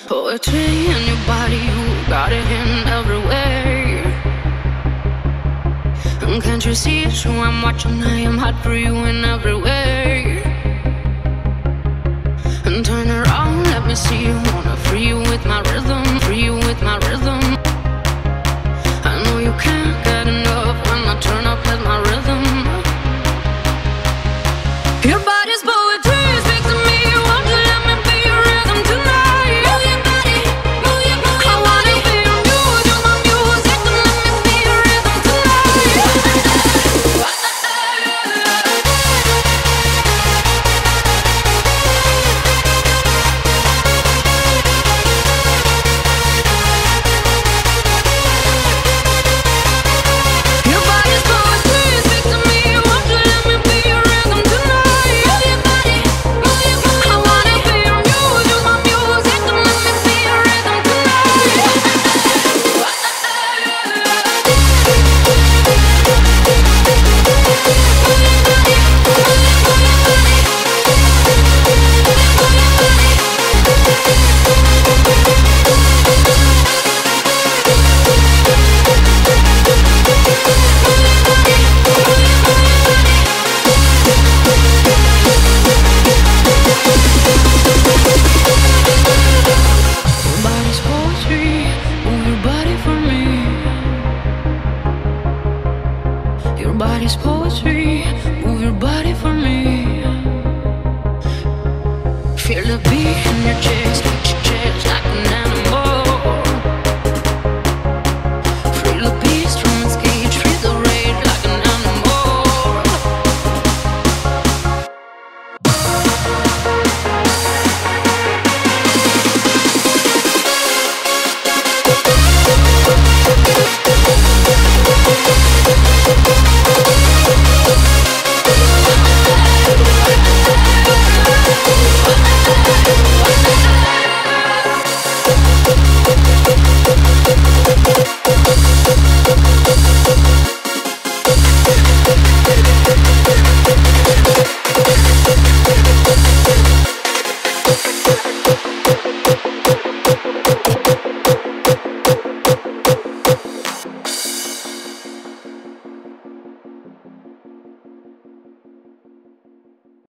Poetry in your body, you got it in every way. And can't you see it's who I'm watching? I am hot for you in every way. And turn around, let me see you. Wanna free you with my rhythm, free you with my rhythm. I know you can't get enough when I turn up with my rhythm. Your body's poetry, speak to me. Won't you let me be your rhythm tonight? Move your body, move your body. I wanna be your muse, you're my music. Don't let me be your rhythm Your body's poetry, speak to me. Won't you let me be your rhythm tonight? Move your body, move your body. I wanna be your muse, you're my music. Don't let me be your rhythm Your body's poetry, move your body for me. Your body's poetry, move your body for me. Feel the beat in your chest.